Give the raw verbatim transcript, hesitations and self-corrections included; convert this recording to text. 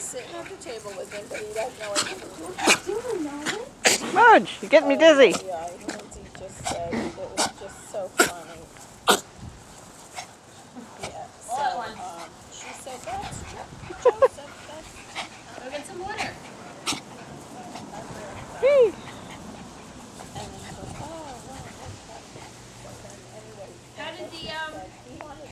sitting at the table with him, but he doesn't know what he's doing. Mudge, you're getting me dizzy. Yeah, he just said.